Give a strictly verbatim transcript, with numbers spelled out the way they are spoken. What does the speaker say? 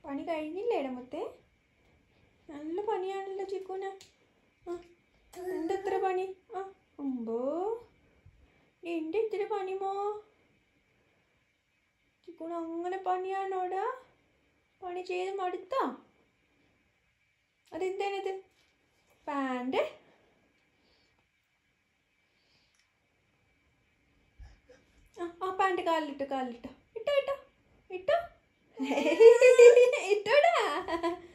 പണി കഴിഞ്ഞില്ലേടാ മുത്തേ? നല്ല പണിയാണല്ലോ ചിക്കുന്. ആ എന്തെത്ര പണി? ആ അമ്പോ എൻ്റെ ഇത്തിരി പണിമോ? ചിക്കുന് അങ്ങനെ പണിയാണോടാ? പണി ചെയ്ത് മടുത്താ? അതെന്താണിത്? പാൻറ്? ആ ആ പാൻറ് കാലിലിട്ടോ കാലിലിട്ടോ ഇട്ടോ ഇട്ടോ ഇട്ടോ ഇട്ടോടാ.